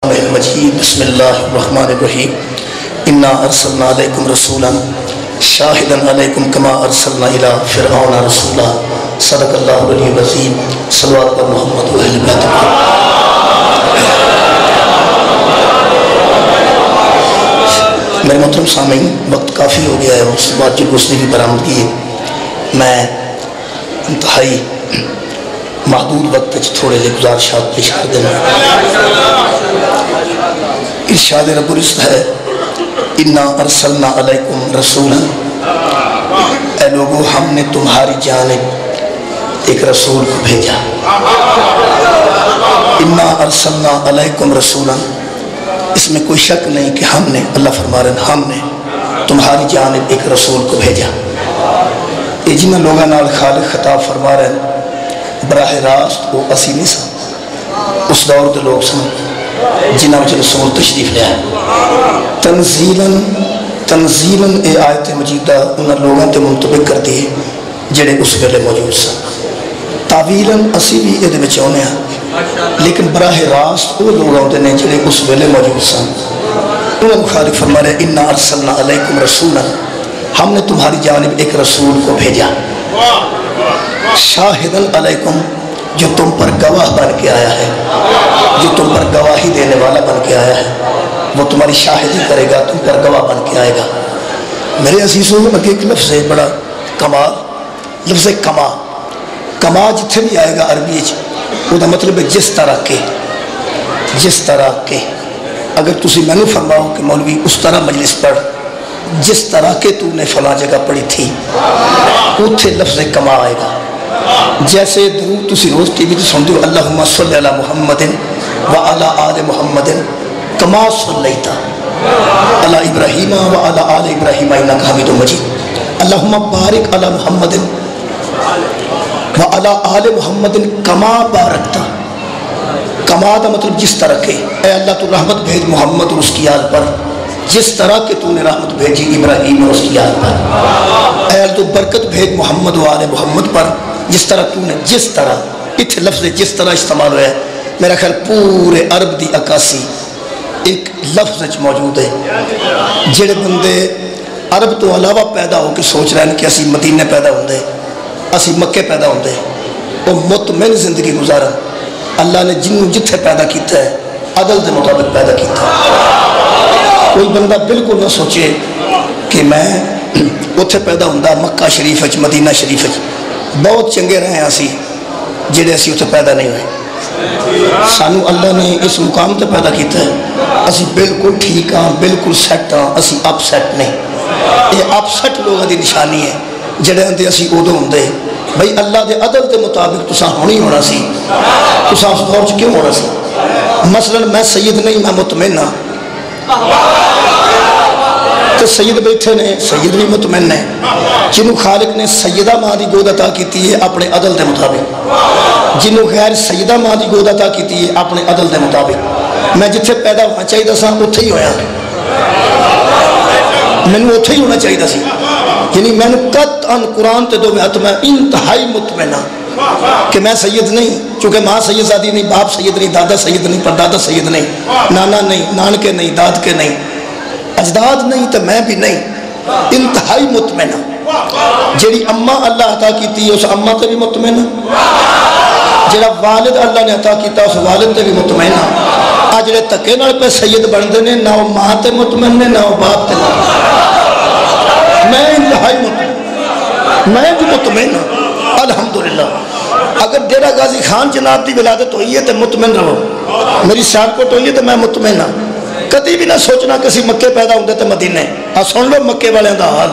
المجید بسم اللہ الرحمن الرحیم انا ارسلنا علیکم رسولا شاہدا علیکم کما ارسلنا الی فرعون رسولا صدق اللہ العلی العظیم صلوات پر محمد و اہل بیت میرے محترم سامعین، وقت کافی ہو گیا ہے، اس بات جب اس نے بھی برآمد کی ہے، میں انتہائی محدود وقت تھوڑے سے گزارشات پیش کر دینا۔ ارشاد رب العزت ہے انا ارسلنا علیکم رسولا، اے لوگو ہم نے تمہاری جانب ایک رسول کو بھیجا۔ انا ارسلنا علیکم رسولا، اس میں کوئی شک نہیں کہ ہم نے، اللہ فرما رہے ہیں ہم نے تمہاری جانب ایک رسول کو بھیجا۔ یہ جنہاں لوگاں نال خالق خطاب فرما رہے ہیں براہ راست وہ اسی نہیں سن، اس دور دے لوگ سن جنہاں وچ رسول تشریف لیا ہے۔ تنزیلاً اے آیت مجیدہ انہاں لوگاں تے منطبق کر دی جڑے اس ویلے موجود سن۔ تعویلاً اسی بھی یہ دے وچ آنے ہیں، لیکن براہ راست وہ لوگ آتے ہیں جڑے اس ویلے موجود سن۔ انہاں کو خالق فرما رہے انا ارسلنا علیکم رسولا، ہم نے تمہاری جانب ایک رسول کو بھیجا، شاہدن علیکم، جو تم پر گواہ بن کے آیا ہے، جو تم پر گواہی دینے والا بن کے آیا ہے، وہ تمہاری شاہدی کرے گا، تم پر گواہ بن کے آئے گا۔ میرے عزیزوں، اگے ایک لفظ ہے بڑا کمال، لفظ کما۔ کما جتھے بھی آئے گا عربی وہ دا مطلب ہے جس طرح کے، جس طرح کے۔ اگر تسی میں نے فرماؤ کہ مولوی اس طرح مجلس پڑھ جس طرح کے تو نے فلاں جگہ پڑھی تھی، اتھے لفظ کما آئے گا۔ جیسے درود تسی روز ٹی وی تے سن دیو اللہم صلی علی محمد وعلی آل محمد کما صلیت علی ابراہیم وعلی آل ابراہیم انک حمید مجید، اللہم بارک علی محمد وعلی آل محمد کما بارکتا۔ کما دا مطلب جس طرح کے، اے اللہ تو رحمت بھیج محمد اور اس کی آل پر جس طرح کہ تو نے رحمت بھیجی ابراہیم اور اس کی آل پر۔ اے اللہ تو برکت بھیج محمد و آل محمد پر جس طرح تو نے، جس طرح اتھے لفظ جس طرح استعمال ہوا ہے۔ میرا خیال پورے عرب دی عکاسی ایک لفظ موجود ہے۔ جڑے بندے عرب تو علاوہ پیدا ہو کے سوچ رہے ہیں کہ اسی مدینے پیدا ہوندے، اسی مکے پیدا ہوندے، وہ مطمئن زندگی گزارا۔ اللہ نے جنوں جتھے پیدا کیتا ہے عدل دے مطابق پیدا کیتا ہے۔ کوئی بندہ بالکل نہ سوچے کہ میں اتھے پیدا ہوندہ مکہ شریف وچ، مدینہ شریف وچ، بہت چنگے رہے ہیں اسی جڑے اسی اتھے پیدا نہیں ہوئے۔ سانو اللہ نے اس مقام تے پیدا کیتا ہے، اسی بالکل ٹھیک ہاں، بالکل سیٹ ہاں، اسی اپ سیٹ نہیں۔ یہ اپ سیٹ لوگوں دی نشانی ہے جڑے ہندے اسی ادو ہوندے بھئی اللہ دے عدل دے مطابق تساں ہونی ہونا سی، تساں اس دور چ کیوں ہونا سی؟ مثلا میں سید نہیں، میں مطمئن ہاں، تو سید بیٹھے نے، سید بھی مطمئن ہے، جنہوں خالق نے سیدہ ماں دی گود عطا کیتی ہے اپنے عدل دے مطابق، جنہوں غیر سیدہ ماں دی گود عطا کیتی ہے اپنے عدل دے مطابق۔ میں جتھے پیدا ہونا چاہیے سا اتھے ہی ہویا، میں نے اتھے ہی ہونا چاہیے سی، یعنی میں نے قطعاً قرآن تے دو میں میں انتہائی مطمئن کہ میں سید نہیں، چونکہ ماں سید زادی نہیں، باپ سید نہیں، دادا سید نہیں، پردادا سید نہیں، نانا نہیں، نانکے نہیں، داد کے نہیں، اجداد نہیں، تو میں بھی نہیں، انتہائی مطمئن۔ جیڑی اماں اللہ عطا کیتی ہے اس اماں تے بھی مطمئن، جیڑا والد اللہ نے عطا کیتا اس والد تے بھی مطمئن۔ آج جڑے تکے نال پہ سید بندے نے، نہ وہ ماں تے مطمئن نے، نہ وہ باپ تے مطمئن۔ میں انتہائی مطمئن، میں بھی مطمئن ہوں الحمدللہ۔ اگر ڈیرہ غازی خان جناب دی ولادت ہوئی ہے تو مطمئن رہو، میری سیالکوٹ ہوئی ہے تو میں مطمئن ہوں۔ کدی بھی نہ سوچنا کہ اسی مکے پیدا ہوندے تو مدینے، ہاں سن لو مکے والے دا حال،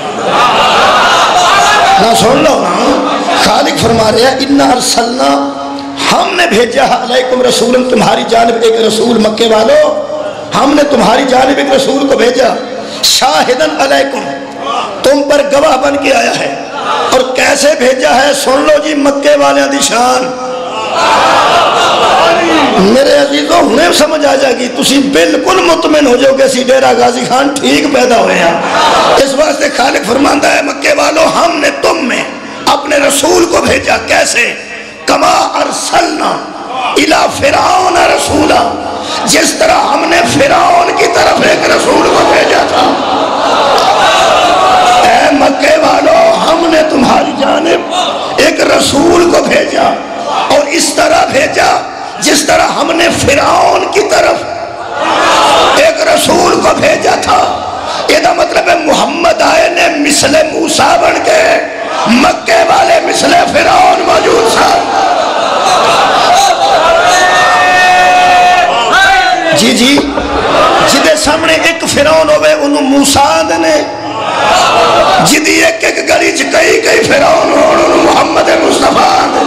نہ سن لو نا۔ خالق فرما رہے ہیں انا ارسلنا، ہم نے بھیجا علیکم رسول، تمہاری جانب ایک رسول، مکے والو ہم نے تمہاری جانب ایک رسول کو بھیجا، شاہدن علیکم، تم پر گواہ بن کے آیا ہے۔ اور کیسے بھیجا ہے سن لو جی، مکے والے دی شان۔ میرے عزیزوں انہیں سمجھ آ جائے گی، تسی بالکل مطمئن ہو جاؤ کہ اسی ڈیرہ غازی خان ٹھیک پیدا ہوئے ہیں۔ اس واسطے خالق فرماندہ ہے مکے والوں ہم نے تم میں اپنے رسول کو بھیجا، کیسے؟ کما ارسلنا الی فرعون رسولا، جس طرح ہم نے فرعون کی طرف ایک رسول کو بھیجا تھا، اے مکے والو ہم نے تمہاری جانب ایک رسول کو بھیجا، اور اس طرح بھیجا جس طرح ہم نے فرعون کی طرف ایک رسول کو بھیجا تھا۔ یہ مطلب ہے محمد آئے نے مثل موسیٰ بن کے، مکے والے مثل فرعون موجود تھا۔ جی جی جدے سامنے ایک فرعون ہوئے انہوں موسیٰ نے، جدی ایک ایک گلی چ کئی کئی فرعون انہوں محمد مصطفیٰ نے۔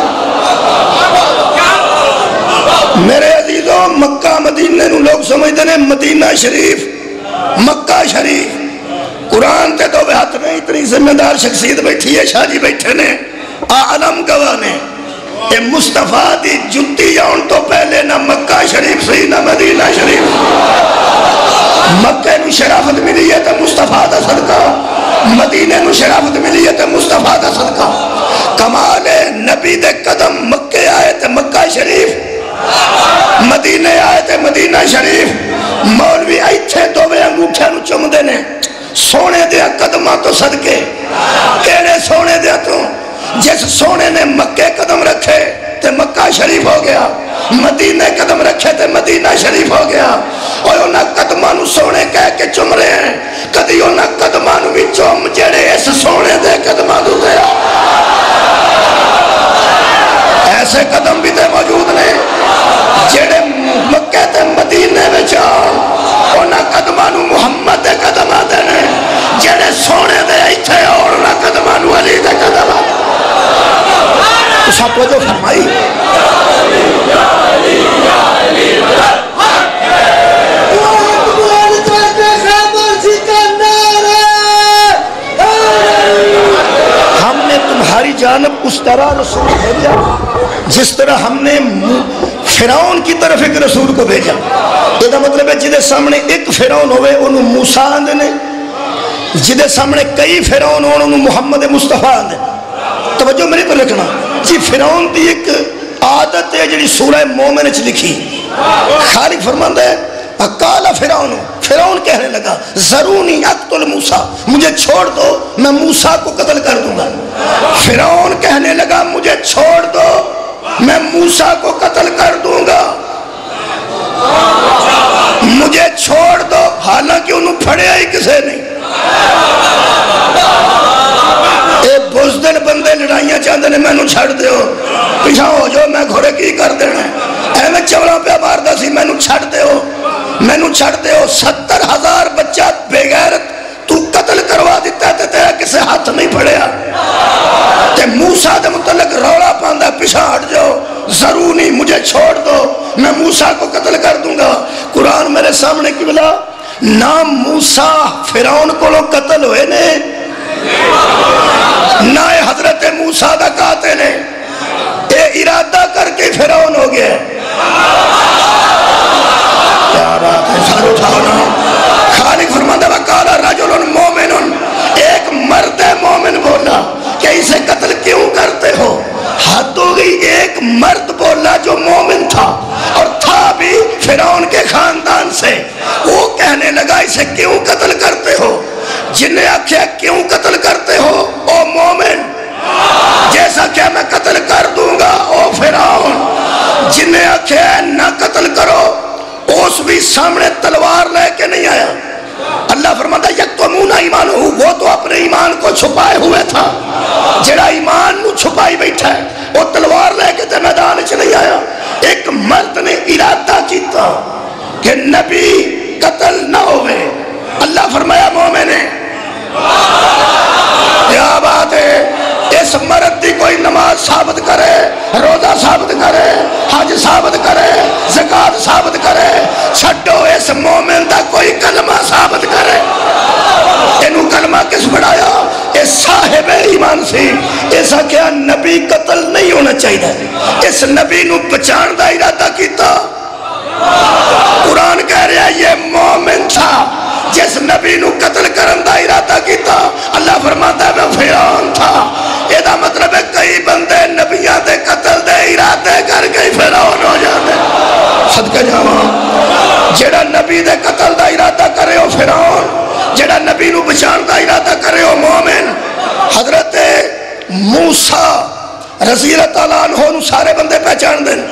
میرے عزیزوں مکہ مدینہ نو لوگ سمجھتے ہیں مدینہ شریف، مکہ شریف، قرآن تے تو ہاتھ نہیں، اتنی ذمہ دار شخصیت بیٹھی ہے، شاہ جی بیٹھے نے، عالم گواہ نے، اے مصطفیٰ دی جتی آن تو پہلے نہ مکہ شریف سی نہ مدینہ شریف۔ مکہ نو شرافت ملی ہے تو مصطفیٰ دا صدقہ، مدینہ نو شرافت ملی ہے تو مصطفیٰ دا صدقہ۔ کمال نبی دے قدم مکہ آئے تو مکہ شریف، مدینہ آئے تے مدینہ شریف۔ مولوی ایتھے دووے انگوٹھے نو چم دینے، سونے دیا قدمہ تو صدقے، کیڑے سونے دیا تو؟ جس سونے نے مکہ قدم رکھے تے مکہ شریف ہو گیا، مدینہ قدم رکھے تے مدینہ شریف ہو گیا۔ اور انہاں قدمہ نو سونے کہہ کے چم رہے ہیں، کدی انہاں قدمہ نو بھی چم جڑے اس سونے دے قدمہ دو دیا۔ ایسے قدم بھی تے موجود نے جڑے مکہ تے مدینہ میں جاؤ، انہاں قدمہ نو محمد دے قدمہ دینے، جڑے سونے دے ایتھے اور انہاں قدمہ نو علی دے قدمہ دینے۔ اس آپ کو جو فرمائی ہم نے تمہاری جانب اس طرح رسول بھیجا جس طرح ہم نے فرعون کی طرف ایک رسول کو بھیجا۔ یہ مطلب ہے جدے سامنے ایک فرعون ہوئے انہوں موسیٰ آندے نے، جدے سامنے کئی فرعون ہوئے انہوں محمد مصطفیٰ آندے۔ توجہ میری پر لکھنا جی، فرعون دی ایک عادت ہے جڑی سورہ مومن اچھ لکھی، خالق فرماندہ ہے اقالا فرعون، فرعون کہنے لگا ضرونی اقتل موسیٰ، مجھے چھوڑ دو میں موسیٰ کو قتل کر دوں گا۔ فرعون کہنے لگا مجھے چھوڑ دو میں موسیٰ کو قتل کر دوں گا، مجھے چھوڑ دو، حالانکہ انہوں پھڑے آئی کسے نہیں۔ اے بزدل بندے لڑائیاں چاہتے ہیں میں نو چھڑ دے ہو، پیچھا ہو جو میں گھوڑے کی کر دینا ہے، اے میں چوڑا پہ ماردہ سی میں نو چھڑ دے ہو، میں نو چھڑ دے ہو۔ 70,000 بچہ بے غیرت تو قتل کروا دیتا ہے تیرا کسے ہاتھ نہیں پڑیا، تے موسیٰ دے متعلق روڑا پاندہ پیچھا ہٹ جاؤ، ضرونی مجھے چھوڑ دو میں موسیٰ کو قتل کر دوں گا۔ قرآن میرے سامنے کی بلا نام موسیٰ فرعون کو لوگ قتل ہوئے نے، نہ حضرت موسیٰ دا قاتل ہے، اے ارادہ کر کے فرعون ہو گیا۔ کیا بات ہے، سر اٹھاؤ نا۔ خالق فرماندہ وقالا رجل مومن، ایک مرد مومن بولا کہ اسے قتل کیوں کرتے ہو؟ حد ہو گئی، ایک مرد بولا جو مومن تھا اور تھا بھی فرعون کے خاندان سے، وہ کہنے لگا اسے کیوں قتل کرتے ہو؟ جنہیں آکھیا کیوں قتل کرتے ہو او مومن، جیسا کہ میں قتل کر دوں گا او فرعون۔ جنہیں آکھیا نہ قتل کرو اس بھی سامنے تلوار لے کے نہیں آیا۔ اللہ فرماتا یکتمون ایمانہ، وہ تو اپنے ایمان کو چھپائے ہوئے تھا، جڑا ایمان نو چھپائی بیٹھا ہے وہ تلوار لے کے تے میدان چ نہیں آیا۔ ایک مرد نے ارادہ کیتا کہ نبی قتل نہ ہوئے، اللہ فرمایا مومن ہے۔ کیا بات ہے، اس مرد دی کوئی نماز ثابت کرے، روزہ ثابت کرے، حج ثابت کرے، زکاة ثابت کرے، چھڈو اس مومن دا کوئی کلمہ ثابت کرے۔ انہوں کلمہ کس بڑھایا؟ اس صاحب ایمان سی، ایسا کیا نبی قتل نہیں ہونا چاہیے، اس نبی نو بچان دا ارادہ کیتا۔ قرآن کہہ رہا ہے یہ مومن تھا جس نبی نو قتل کرن دا ارادہ کیتا۔ اللہ فرماتا ہے میں فرعون تھا۔ یہ دا مطلب ہے کئی بندے نبیان دے قتل دے ارادے کر کے فرعون ہو جاتے۔ صدقہ جاواں نبی دے قتل دا ارادہ کرے ہو فرعون، جڑا نبی نو بچان دا ارادہ کرے ہو مومن۔ حضرت موسیٰ رضی اللہ تعالیٰ عنہ نو سارے بندے پہچان دیں۔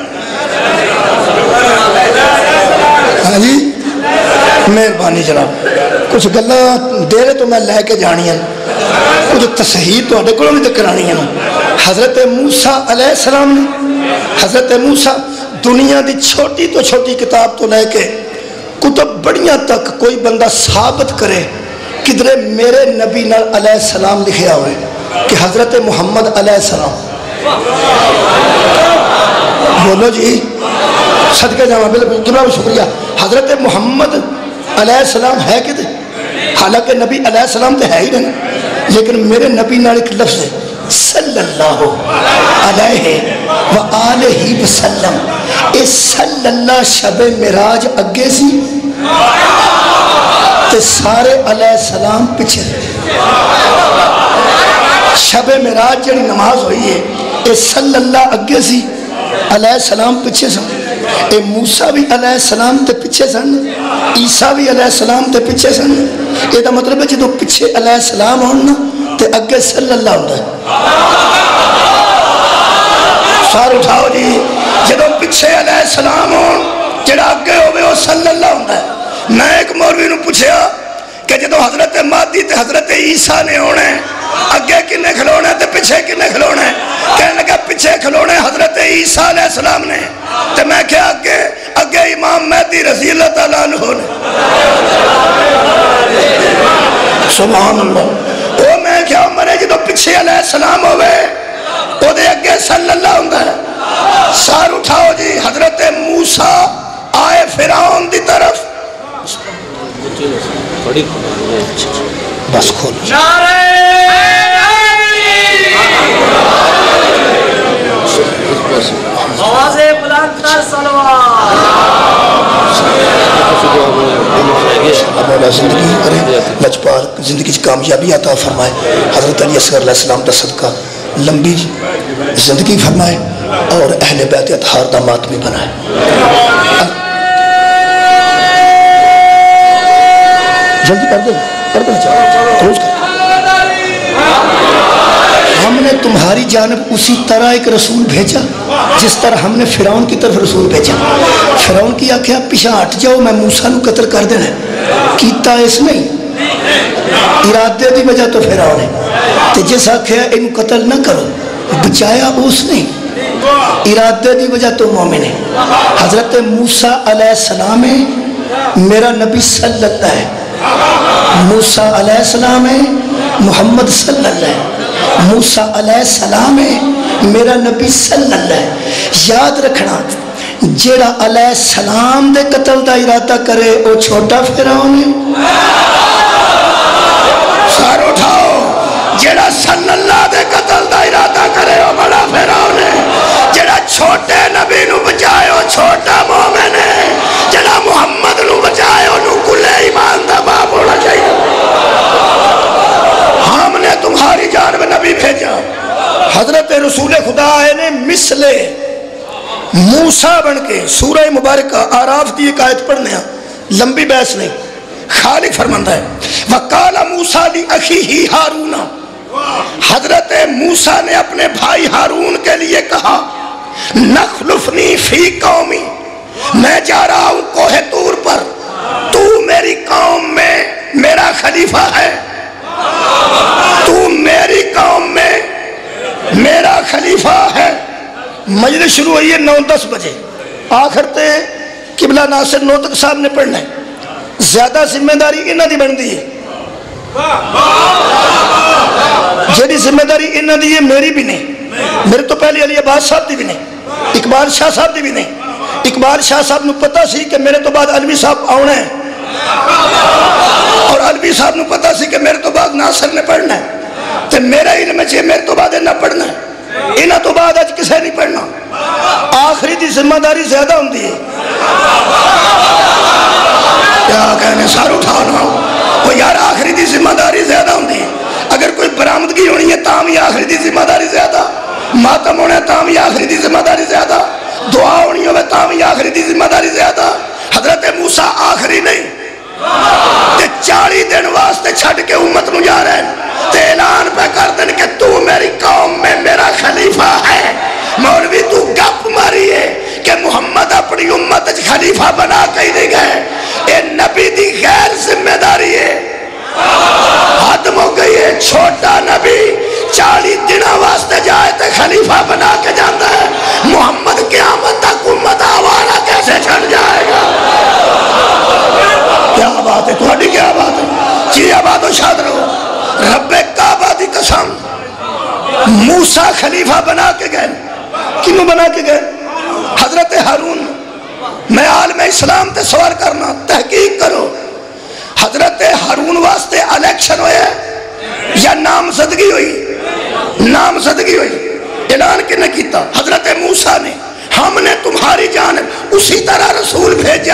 ہاں جی مہربانی جناب، کچھ گلاں دیر تو میں لے کے جانی ہیں، کچھ تصحیح تو اڈے کو بھی کرانی ہیں۔ حضرت موسیٰ علیہ السلام نے، حضرت موسیٰ دنیا دی چھوٹی تو چھوٹی کتاب تو لے کے کتب بڑیاں تک کوئی بندہ ثابت کرے کدھرے میرے نبی نال علیہ السلام لکھیا ہوئے کہ حضرت محمد علیہ السلام، بولو جی صدقے جاواں، بالکل جناب شکریہ، حضرت محمد علیہ السلام ہے کدھر؟ حالانکہ نبی علیہ السلام تو ہے ہی نہیں، لیکن میرے نبی نال ایک لفظ ہے صلی اللہ علیہ وآلہ وسلم، اے صلی اللہ شب معراج اگے سی تے سارے علیہ السلام پیچھے۔ شب معراج جڑی نماز ہوئی ہے اے صلی اللہ اگے سی علیہ السلام پیچھے سن، اے موسیٰ بھی علیہ السلام تے پیچھے سن، عیسیٰ بھی علیہ السلام تے پیچھے سن۔ یہ دا مطلب ہے جدو پیچھے علیہ السلام ہونا تے اگے صلی اللہ ہوتا ہے۔ سار اٹھاؤ جی، جدو پیچھے علیہ السلام ہون جڑا اگے ہوئے وہ صلی اللہ ہوتا ہے۔ میں ایک مولوی نو پوچھیا کہ جدو حضرت مہدی تے حضرت عیسیٰ نے ہونا ہے اگے کنے کھلونا ہے تے پیچھے کنے کھلونا ہے؟ کہنے لگا پیچھے کھلونا ہے حضرت عیسیٰ علیہ السلام نے، تے میں کہا اگے امام مہدی رضی اللہ تعالیٰ عنہ نے۔ سبحان اللہ، وہ میں کیا مرے جدو پیچھے علیہ السلام ہوئے وہ دے اگے صلی اللہ ہوندہ ہے۔ سار اٹھاؤ جی، حضرت موسیٰ آئے فرعون دی طرف، بس کھول آوازیں بلند کر صلوات۔ مولا زندگی کرے، لجپال زندگی کامیابی عطا فرمائے، حضرت علی اصغر علیہ السلام دا صدقہ لمبی زندگی فرمائے اور اہل بیت اطہار دا ماتمی بنائے۔ جلدی کر دیں چاہو کروز کر۔ ہم نے تمہاری جانب اسی طرح ایک رسول بھیجا جس طرح ہم نے فرعون کی طرف رسول بھیجا۔ فرعون کی آکھیا پیچھے ہٹ جاؤ، میں موسیٰ نو قتل کر دینا ہے، کیتا اس نہیں، ارادے دی وجہ تو فرعون ہے، تے جس آکھیا ان قتل نہ کرو بچایا اس نہیں، ارادے دی وجہ تو مومن ہے۔ حضرت موسیٰ علیہ السلام ہے، میرا نبی صلی اللہ ہے، موسیٰ علیہ السلام ہے، محمد صلی اللہ ہے، موسیٰ علیہ السلام ہے، میرا نبی صلی اللہ ہے۔ یاد رکھنا جیڑا علیہ السلام دے قتل دا ارادہ کرے وہ چھوٹا فرعون ہے۔ سار اٹھاؤ، جیڑا صلی اللہ دے قتل دا ارادہ کرے وہ بڑا فرعون ہے، جیڑا چھوٹے نبی نو بچائے وہ چھوٹا مومن ہے، جیڑا محمد نو بچائے انہوں کلے ایمان دا باپ ہونا چاہیے۔ ہم نے تمہاری جانب نبی بھیجا، حضرت رسول خدا آئے نے مثل موسیٰ بن کے سورہ مبارکہ آراف دی ایک آیت پڑھنے ہیں، لمبی بحث نہیں، خالق فرماندہ ہے وَقَالَ مُوسَىٰ لِأَخِيهِ هَارُونَ، حضرت موسیٰ نے اپنے بھائی ہارون کے لیے کہا نخلفنی فی قومی، میں جا رہا ہوں کوہ طور پر، تو میری قوم میں میرا خلیفہ ہے، تو میری قوم میں میرا خلیفہ ہے۔ مجلس شروع ہوئی ہے 9-10 بجے، آخر تے قبلہ ناصر نوتک صاحب نے پڑھنا ہے، زیادہ ذمہ داری انہاں دی بن دی ہے، جیڑی ذمہ داری انہاں دی ہے میری بھی نہیں، میرے تو پہلے علی عباس صاحب دی بھی نہیں، اقبال شاہ صاحب دی بھی نہیں۔ اقبال شاہ صاحب نو پتہ سی کہ میرے تو بعد علوی صاحب آنا ہے، اور علوی صاحب نو پتہ سی کہ میرے تو بعد ناصر نے پڑھنا ہے، تو میرا علم ہے میرے تو بعد انہاں پڑھنا ہے، انہاں تو بعد آج کسے نہیں پڑھنا، آخری دی ذمہ داری زیادہ ہوں دی ہے۔ کیا کہنے سار اٹھانا وہ یار آخری دی ذمہ داری زیادہ ہوں دی ہے، اگر کوئی برآمدگی ہونی ہے تاہم ہی آخری دی ذمہ داری زیادہ، ماتم ہونا ہے تاہم ہی آخری دی ذمہ داری زیادہ، دعا ہونی ہوئے تاہم ہی آخری دی ذمہ داری زیادہ۔ حضرت موسیٰ آخری ماری نہیں تے 40 دن واسطے چھڑ کے امت نو جا رہے ہیں تے اعلان پہ کر دیں کہ تو میری قوم میں میرا خلیفہ ہے۔ مولوی تو گپ ماری ہے کہ محمد اپنی امت خلیفہ بنا کے ہی نہیں گئے، اے نبی دی غیر ذمہ داری ہے، ختم ہو گئی ہے۔ چھوٹا نبی 40 دنوں واسطے جائے تے خلیفہ بنا کے جاتا ہے، محمد قیامت تک امت آوارہ کیسے چھڑ جائے گا؟ کیا بات ہے تھوڑی، کیا بات ہے جی؟ آباد و شاد رہو۔ رب کعبہ دی قسم، موسیٰ خلیفہ بنا کے گئے، کنوں بنا کے گئے؟ حضرت ہارون۔ میں عالم اسلام تے سوال کرنا، تحقیق کرو، حضرت ہارون واسطے الیکشن ہوئے یا نامزدگی ہوئی؟ نامزدگی ہوئی۔ اعلان کنے کیتا؟ حضرت موسیٰ نے، ہم نے تمہاری جانب اسی طرح رسول بھیجا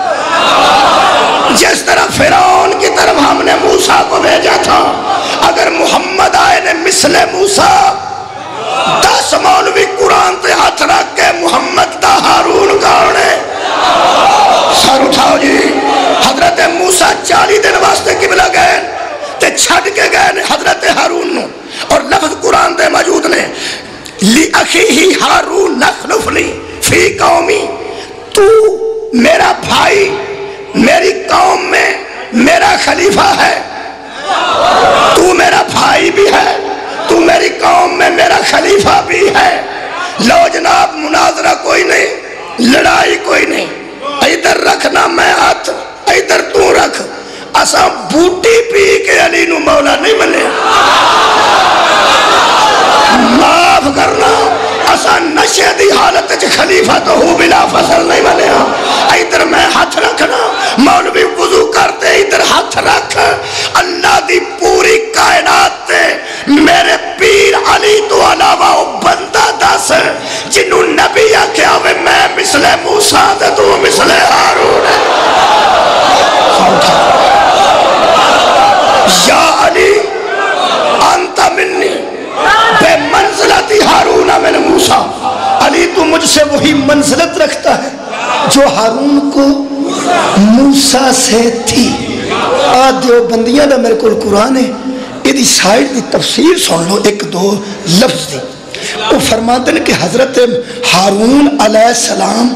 جس طرح فرعون کی طرف ہم نے موسیٰ کو بھیجا تھا۔ اگر محمد آئے نے مثل موسیٰ، 10 مولوی قرآن تے ہاتھ رکھ کے محمد دا ہارون کون ہے؟ سر اٹھاؤ جی۔ حضرت موسیٰ 40 دن واسطے قبلہ گئے تے چھڑ کے گئے حضرت ہارون نو، اور لفظ قرآن دے موجود نے لِأَخِيهِ ہارون نَخْلُفْنِي فِي قَوْمِي، تو میرا بھائی میری قوم میں میرا خلیفہ ہے، تو میرا بھائی بھی ہے، تو میری قوم میں میرا خلیفہ بھی ہے۔ لو جناب، مناظرہ کوئی نہیں، لڑائی کوئی نہیں، ادھر رکھنا میں ہاتھ، ادھر تو رکھ۔ اساں بوٹی پی کے علی نو مولا نہیں ملے، معاف کرنا، اساں نشے دی حالت چ خلیفہ تو ہو بلا فصل نہیں ملے۔ ادھر میں ہاتھ رکھنا، مولوی وضو کرتے ادھر ہاتھ رکھ۔ اللہ دی پوری کائنات تے میرے پیر علی تو علاوہ او بندہ دس جنہوں نبی آکھیا ہوئے میں مثل موسیٰ تے تو مثل ہارون ہے۔ یا علی انت منی بے منزلتی ہارون من موسیٰ، علی تو مجھ سے وہی منزلت رکھتا ہے جو ہارون کو موسیٰ سے تھی۔ آدھیو بندیاں دا میرے کو قرآن ہے، یہ سائٹ دی تفسیر سن لو، 1-2 لفظ دی۔ وہ فرماتے ہیں کہ حضرت ہارون علیہ السلام،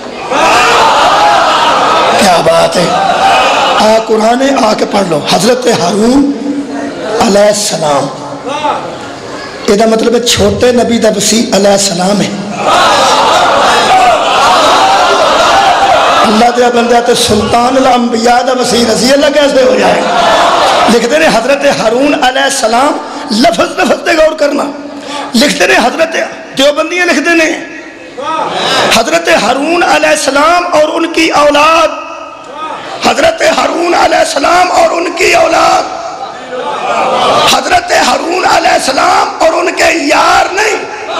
کیا بات ہے، قرآن ہے، آ کے پڑھ لو، حضرت ہارون علیہ السلام، یہ دا مطلب ہے چھوٹے نبی دا وسیع علیہ السلام ہے۔ اللہ دیا بندہ تے سلطان الانبیاء دا وسیع رضی اللہ کیسے ہو جائے گا؟ لکھتے ہیں حضرت ہارون علیہ السلام، لفظ دے غور کرنا، لکھتے ہیں حضرت دیوبندیاں لکھتے ہیں حضرت ہارون علیہ السلام اور ان کی اولاد، حضرت ہارون علیہ السلام اور ان کی اولاد، حضرت ہارون علیہ السلام اور ان کے یار نہیں،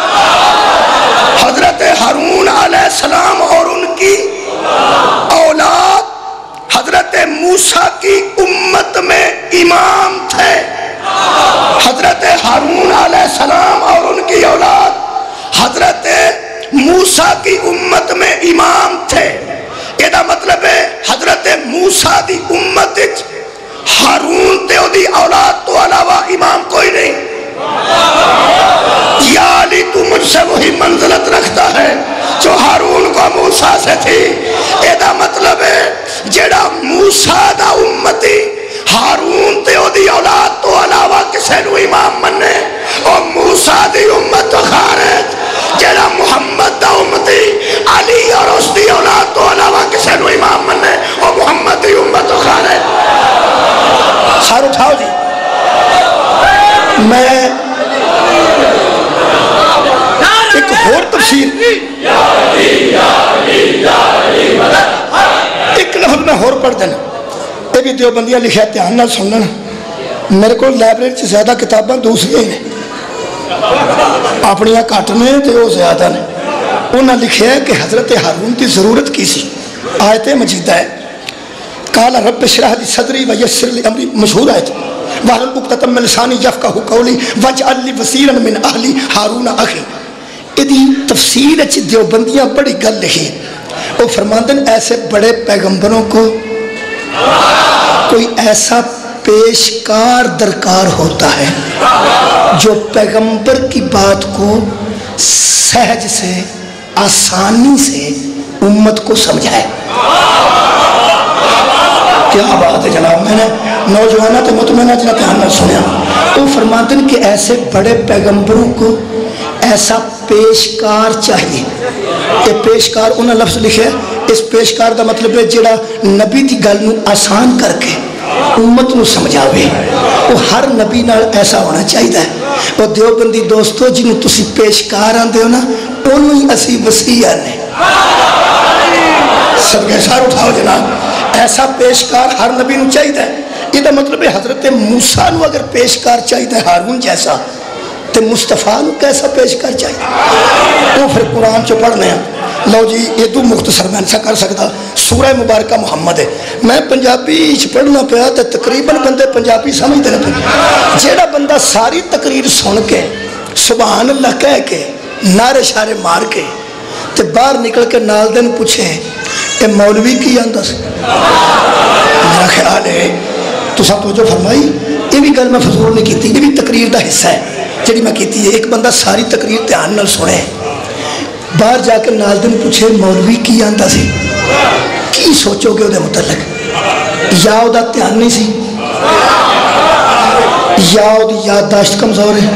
حضرت ہارون علیہ السلام اور ان کی اولاد حضرت موسیٰ کی امت میں امام تھے۔ حضرت ہارون علیہ السلام اور ان کی اولاد حضرت موسیٰ کی امت میں امام تھے۔ یہ دا مطلب ہے حضرت موسیٰ دی امت ہارون تے دی اولاد تو علاوہ امام کوئی نہیں۔ یا علی تو مجھ سے وہی منزلت رکھتا ہے جو ہارون کو موسیٰ سے تھی۔ یہ دا مطلب ہے جیڑا موسیٰ دا امتی ہارون تے دی اولاد تو علاوہ کسے نو امام مننے، اور موسیٰ دی امت تو خارج جیڑا محمد دا امتی علی اور اس دی اولاد تو علاوہ کسے نو امام مننے، اور محمد دی امت تو خارج۔ سار اٹھاؤ جی۔ میں ایک اور تفسیر، ایک لفظ میں اور پڑھ دینا، یہ بھی دیوبندیاں لکھا، دھیان نہ سننا، میرے کو لائبریری سے زیادہ کتاباں دوسری ہیں، اپنیاں کٹ میں تے وہ زیادہ نے۔ انہوں نے لکھا ہے کہ حضرت ہارون کی ضرورت کی سی، آیت مجیدہ ہے، قال رب اشرح لي صدري ويسر لي امري، مشہور آیت، واحلل عقدۃ من لسانی یفقہوا قولی واجعل لي وزیرا من اہلی ہارون اخی۔ یہ تفسیر دیوبندیاں بڑی گل لکھی، وہ فرماتے ہیں ایسے بڑے پیغمبروں کو کوئی ایسا پیشکار درکار ہوتا ہے جو پیغمبر کی بات کو سہج سے آسانی سے امت کو سمجھائے. کیا بات ہے جناب. میں نے نوجوانہ تو مطمئنہ جناب دھیان نہ سنیا تو فرماتے ہیں کہ ایسے بڑے پیغمبروں کو ایسا پیشکار چاہیے. یہ پیشکار انہوں نے لفظ لکھے. اس پیشکار دا مطلب ہے جڑا نبی دی گل نو آسان کر کے امت نو سمجھاوے. وہ ہر نبی نال ایسا ہونا چاہیے. وہ دیوبندی دوستو جنہوں تسی پیشکار آندے ہو نا انہوں ہی اسی وسیع نے. صدقے سار اٹھاؤ جناب. ایسا پیشکار ہر نبی نو چاہیے. یہ دا مطلب ہے حضرت موسیٰ نو اگر پیشکار چاہیے ہارون جیسا تو مصطفیٰ نو کیسا پیشکار چاہیے. وہ پھر قرآن چو پڑھنے ہیں. لو جی یہ تو مختصر میں نہیں کر سکتا. سورہ مبارکہ محمد ہے. میں پنجابی پڑھنا پیا تو تقریباً بندے پنجابی سمجھتے ہیں. جیڑا بندہ ساری تقریر سن کے سبحان اللہ کہہ کے نعرے شارے مار کے تے باہر نکل کے نال دن پوچھے کہ مولوی کی آندا سی. میرا خیال ہے تو سب توجہ فرمائی. یہ بھی گل میں فضول نہیں کیتی. یہ بھی تقریر دا حصہ ہے جڑی میں کیتی ہے. ایک بندہ ساری تقریر دھیان نال سنے باہر جا کے نال دن پوچھے مولوی کی آندا سی. کی سوچو گے وہ متعلق؟ یا وہ دھیان نہیں سی یا وہ یادداشت کمزور ہے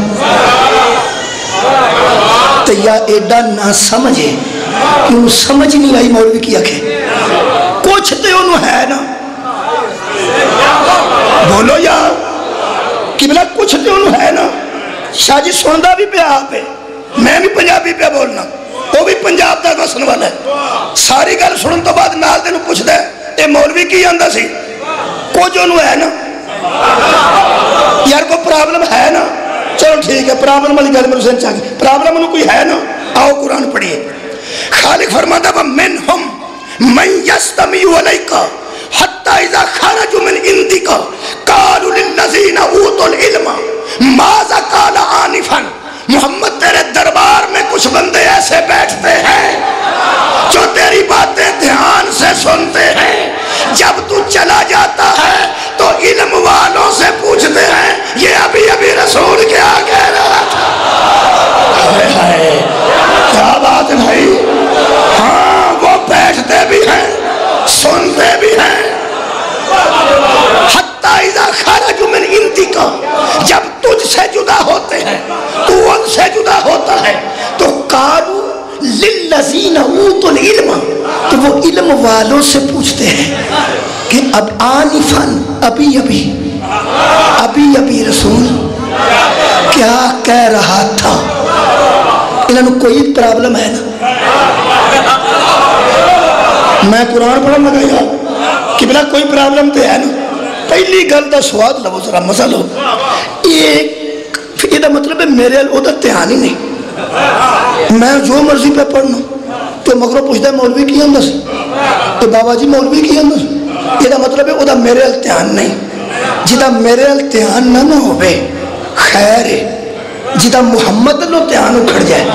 تو یا ایڈا نہ سمجھے کہ انہوں سمجھ نہیں آئی مولوی کی آکھے. کچھ تو انہوں ہے نا. بولو یا قبلہ کچھ تو انہوں ہے نا. شاہ جی سندہ بھی پہ آپ ہے. میں بھی پنجابی پہ بولنا. وہ بھی پنجاب دا وسن والا ہے. ساری گل سنن تو بعد نال دے نوں پوچھدا ہے اے مولوی کی آندا سی. کچھ انہوں ہے نا. یار کوئی پرابلم ہے نا. چلو ٹھیک ہے پرابلم والی گل میرے ذہن چ آ گئی. پرابلم انہوں کوئی ہے نا. آؤ قرآن پڑھیے. خالق فرماتا وَمِنْهُمْ مَنْ يَسْتَمِعُ عَلَيْكَ حَتَّى إِذَا خَرَجُوا مِنْ عِنْدِكَ قَالُوا لِلَّذِينَ أُوتُوا الْعِلْمَ مَاذَا قَالَ آنِفًا. محمد تیرے دربار میں کچھ بندے ایسے بیٹھتے ہیں جو تیری باتیں دھیان سے سنتے ہیں. جب تو چلا جاتا ہے تو علم والوں سے پوچھتے ہیں یہ ابھی رسول کیا کہہ رہا تھا. کیا بات ہے بھائی. ہاں وہ بیٹھتے بھی ہیں سنتے بھی ہیں. حتی اذا خرجوا من عندک. جب تجھ سے جدا ہوتے ہیں تو ان سے جدا ہوتا ہے تو قالوا للذین اوتوا العلم. تو وہ علم والوں سے پوچھتے ہیں کہ اب آنفاً ابھی رسول کیا کہہ رہا تھا. انہوں کوئی پرابلم ہے نا. میں قرآن پڑھن لگا یار قبلہ کوئی پرابلم تو ہے نا. پہلی گل دا سواد لو ذرا مزہ لو. یہ مطلب ہے میرے او دا دھیان ہی نہیں. میں جو مرضی پہ پڑھنا تو مگروں پوچھتا ہے مولوی کی آندا سی تو بابا جی مولوی کی آندا سی. یہ مطلب ہے او دا میرے دھیان نہیں. جدا میرے دھیان نہ ہوئے خیر ہے. جدا محمد نو دھیان اکھڑ جائے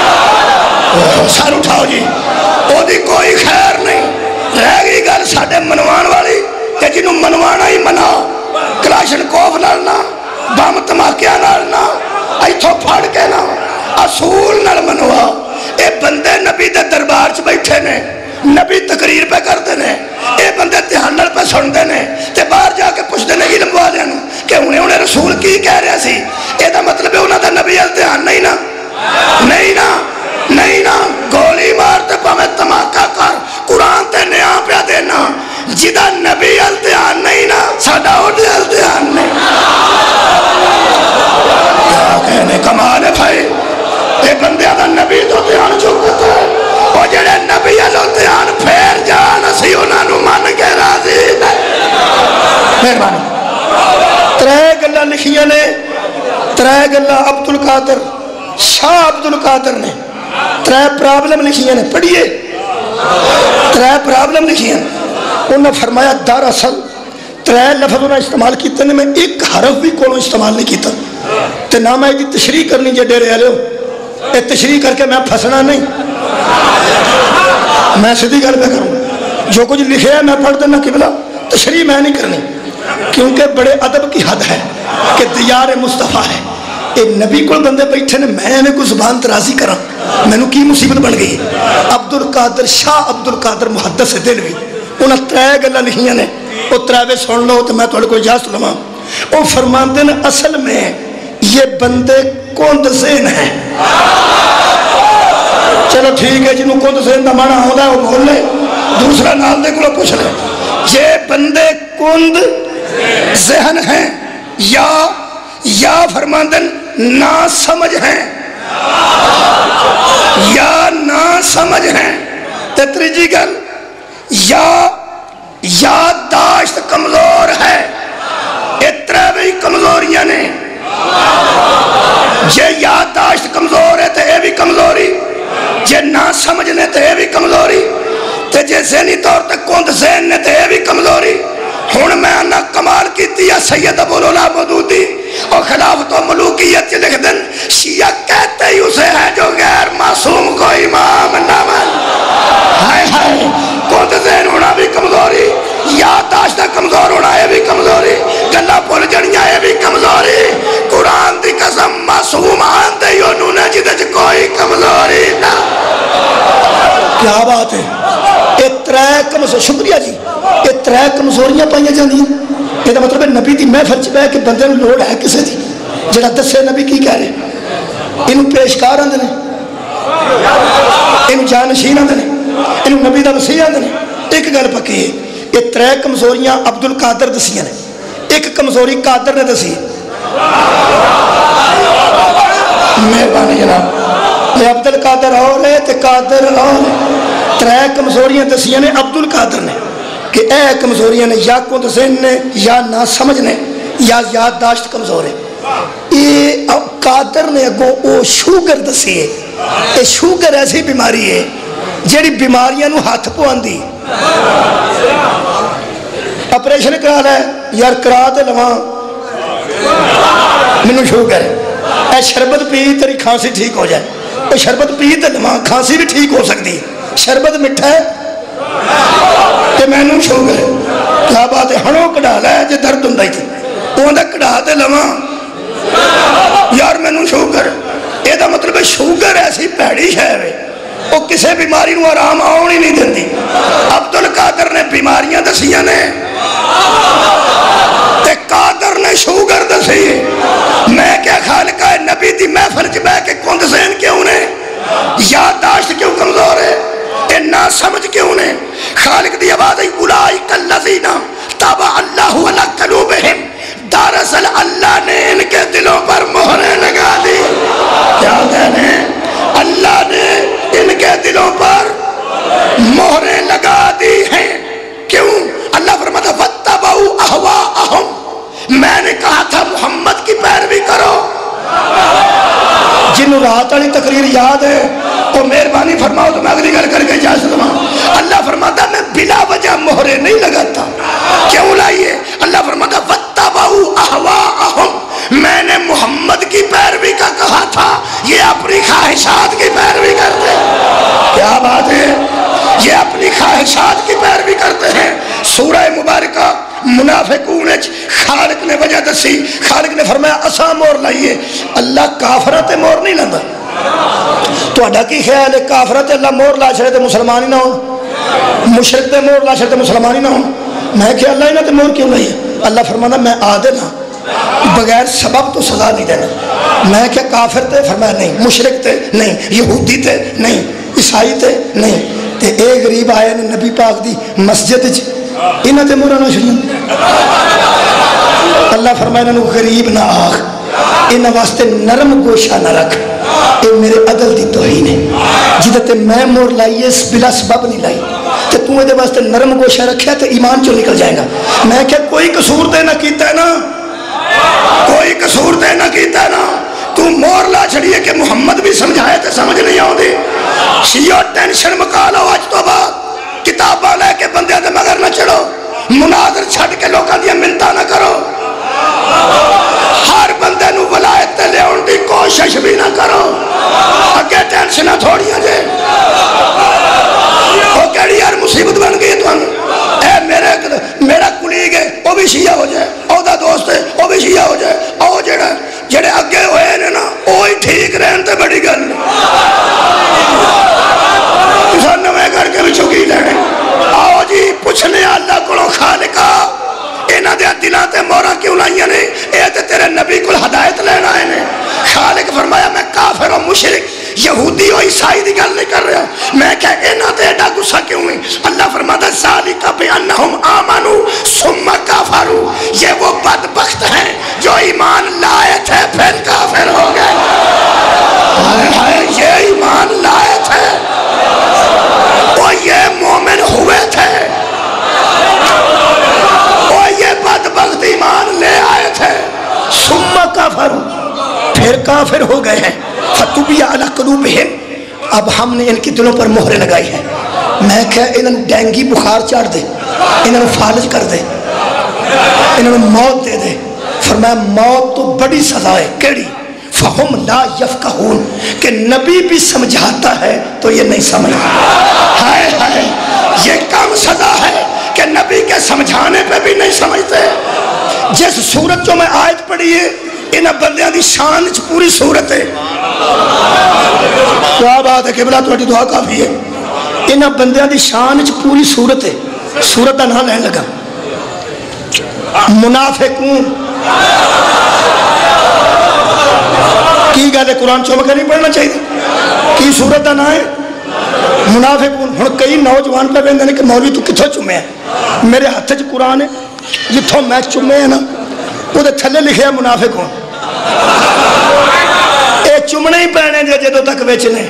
سر اٹھاؤ جی او دی کوئی خیر نہیں. رہ گئی گل ساڈے منوان والی کہ جنہوں منوانا ہی منا. کلاشن کوف لڑنا بم دھماکیاں لڑنا ایتھوں پھڑ کے نا اصول نال منوا. اے بندے نبی دے دربار چ بیٹھے نے نبی تقریر پہ کرتے ہیں. اے بندے دھیان نال پہ سنتے ہیں تے باہر جا کے پوچھتے ہیں علم والے کہ انہیں رسول کی کہہ رہا سی. یہ مطلب ہے انہوں دا نبی ال دھیان نہیں نا. نہیں نا. گولی مارتے پاویں دھماکہ کر قرآن تے نیا پیا دینا. جدا نبی ال دھیان نہیں نا ساڈا اودے ال دھیان نہیں. کیا کہنے کمال ہے بھائی. یہ بندے دا نبی تو دھیان چکتا ہے. وہ جڑے نبی ال دھیان پھیر جان اسی انہاں نوں من کے راضی نہیں. مہربانی. ترے گلاں لکھیاں نے. ترے گلاں عبد القادر شاہ عبد القادر نے ترے پرابلم لکھیاں نے. پڑھیے ترے پرابلم لکھیاں. انہوں نے فرمایا دراصل ترے لفظ انہوں نے استعمال کیتے ہیں. میں ایک حرف بھی کولوں استعمال نہیں کیتا تے نہ میں ایدی تشریح کرنی جے ڈیرے والے ہو. اے تشریح کر کے میں پھسنا نہیں. میں سیدھی گل پہ کروں. جو کچھ لکھے ہے میں پڑھ دینا قبلہ تشریح میں نہیں کرنی کیونکہ بڑے ادب کی حد ہے کہ دیار مصطفیٰ ہے. اے نبی کو بندے بیٹھے نے میں کوئی زبان ترازی کرا مینوں کی مصیبت بن گئی. عبدالقادر شاہ عبدالقادر محدث دلوی انہیں 3 گلاں لکھیاں نے وہ 3 سن لو تو میں تھوڑے کو اجازت لواں. وہ فرماتے ہیں اصل میں یہ بندے کند ذہن ہیں. چلو ٹھیک ہے جنہوں کند ذہن کا معنی ہوتا ہے وہ بول لے دوسرا نال دے کو پوچھ لے. یہ بندے کند ذہن ہیں یا فرماندن نا سمجھ ہیں یا نا سمجھ ہیں. تیجی گل یا یادداشت کمزور ہے. اترے بھی کمزوریاں نے جے یادداشت کمزور ہے تو یہ بھی کمزوری جے نا سمجھنے تو یہ بھی کمزوری تے جے ذہنی طور تے کند ذہن نے تو یہ بھی کمزوری. ہن میں انا کمال کیتی ہے سید ابو العلا مودودی اور خلافت و ملوکیت لکھ دن شیعہ کہتے ہی اسے ہے جو غیر معصوم کو امام نہ من. ہائے ہائے کند ذہن ہونا بھی کمزوری یادداشت کمزور ہونا یہ بھی کمزوری گلا بھول جڑیاں یہ بھی کمزوری. قرآن دی قسم معصوم آندے ہی انہوں نے جدے کوئی کمزوری نہ. کیا بات ہے شکریہ جی. یہ 3 کمزوریاں پائیاں جاندی ہیں. یہ مطلب ہے نبی دی محفل چ بہ کے بندے نوں لوڑ ہے کسے دی جڑا دسے نبی کی کہہ رہے انہوں پیشکار آندے نے انہوں جانشین آندے نے انہوں نبی دا وسیع آندے نے. ایک گل پکی ہے یہ 3 کمزوریاں عبدالقادر دسیاں نے. ایک کمزوری قادر نے دسی. مہربانی جناب یہ عبدالقادر اور ہے تے قادر اور 3 کمزوریاں دسیاں نے عبدالقادر نے کہ اے کمزوریاں نے یا کند ذہن نے یا نہ سمجھ نے یا یادداشت کمزور ہے. یہ قادر نے اگوں او شوگر دسی ہے. یہ شوگر ایسی بیماری ہے جیڑی بیماریاں نو ہاتھ پواندی. آپریشن کرا لے یار کرا دے لواں مینوں شوگر ہے. اے شربت پی تیری کھانسی ٹھیک ہو جائے. اے شربت پی تے لواں کھانسی بھی ٹھیک ہو سکتی. شربت مٹھا ہے تے مینوں شوگر ہے. کیا بات ہے ہنوں کڈا لے جے درد ہوندا ہی تے اوندا کڈا تے لواں یار مینوں شوگر. اے دا مطلب ہے شوگر ایسی پیڑی شے ہے وہ کسے بیماری نو آرام آن ہی نہیں دیندی. عبدالقادر نے بیماریاں دسیاں نے تے قادر نے شوگر دسی. میں کیا خالقہ نبی دی محفل چ بیٹھ کے کند ذہن کیوں نے یادداشت کیوں کمزور ہے اے نہ سمجھ کیوں نے. خالق دی آواز ہے اولئک الذین طبع اللہ علی قلوبہم. دراصل اللہ نے ان کے دلوں پر مہریں لگا دی. کیا کہنے اللہ نے ان کے دلوں پر مہریں لگا دی ہیں. کیوں؟ اللہ فرماتا واتبعوا اہواءہم. میں نے کہا تھا محمد کی پیروی کرو. جنہوں رات والی تقریر یاد ہے تو مہربانی فرماؤ تو میں اگلی گل کر کے اجازت دوں. اللہ فرماتا میں بلا وجہ مہریں نہیں لگاتا. کیوں لائیے؟ اللہ فرماتا واتبعوا اہواءہم. میں نے محمد کی پیروی کا کہا تھا یہ اپنی خواہشات کی پیروی کرتے ہیں. کیا بات ہے یہ اپنی خواہشات کی پیروی کرتے ہیں. سورہ مبارکہ منافقون خالق نے وجہ دسی. خالق نے فرمایا اساں مور لائیے. اللہ کافرہ تے مور نہیں لندا. تو اڈا کی خیال ہے کافرہ تے اللہ مور لا چھڑے تے مسلمان ہی نہ ہون مشرک تے مور لا چھڑے تے مسلمان ہی نہ ہون. میں کہ اللہ ہی نہ تے مور کیوں لائیے. اللہ فرمانا میں عادل ہاں بغیر سبب تو سزا نہیں دینا. میں کیا کافر تے فرمایا نہیں مشرک تے نہیں یہودی تے نہیں عیسائی تے نہیں. تے اے غریب آئے نے نبی پاک دی مسجد چ انہاں تے مورا نہ چھڑیاں. اللہ فرمایا انہاں نو غریب نہ آکھ انہاں واسطے نرم گوشہ نہ رکھ. اے میرے عدل دی توہین ہے. جدے تے میں مور لائیے بلا سبب نہیں لائی تے تو دے واسطے نرم گوشہ رکھیا تے ایمان چوں نکل جائے گا. میں کہ کوئی قصور تے نہ کیتا ہے نا کوئی قصور تے نہ کیتا ہے نا. تو مور لا چھڑیے کہ محمد بھی سمجھائے تے سمجھ نہیں آؤ دی. شیعہ ٹینشن مکا لو آج تو بعد کتاباں لے کے بندے دے مگر نہ چڑھو. مناظر چھڑ کے لوکاں دیا منتا نہ کرو. ہر بندے نو ولایت تے لے ان دی کوشش بھی نہ کرو. اگے ٹینشنہ تھوڑیاں جے وہ کہڑی یار مصیبت بن گئی تو اے میرا یہودی و عیسائی دی گل نہیں کر رہا میں کہ انہاں تے ایڈا غصہ کیوں ہے اللہ فرماتا ہے ذالک بانہم آمنوا ثم کفروا یہ وہ بدبخت ہیں جو ایمان لائے تھے پھر کافر ہو گئے یہ ایمان لائے تھے اور یہ مومن ہوئے تھے اور یہ بدبخت ایمان لے آئے تھے ثم کفروا پھر کافر ہو گئے ہیں فَتُبِّيَ عَلَىٰ قُلُوبِهِمْ اب ہم نے ان کی دلوں پر مہریں لگائی ہیں میں کہ انہوں نے ڈینگی بخار چاڑ دے انہوں نے فالج کر دے انہوں نے موت دے دے فرمایا موت تو بڑی سزا ہے کیڑی فَهُمْ لَا يَفْقَهُونَ کہ نبی بھی سمجھاتا ہے تو یہ نہیں سمجھتا ہائے ہائے یہ کم سزا ہے کہ نبی کے سمجھانے پہ بھی نہیں سمجھتے جس صورت جو میں آیت پڑھی ہے انہاں بندیاں دی شان پوری صورت ہے کیا بات ہے قبلہ تمہاری دعا کافی ہے انہاں بندیاں دی شان پوری صورت ہے صورت دا نام لین لگا منافقون کی گالے قرآن چوم کے نہیں پڑھنا چاہیے کی صورت دا نام ہے منافقون ہن کئی نوجوان پہ بندے نے کہ مولوی تو کتھوں چمے ہیں میرے ہاتھ چ قرآن ہے جتھوں میں چمے ہیں نا وہ دے تھلے لکھے ہیں منافقون اے چمنے ہی پہنے دے جدوں تک بیچنے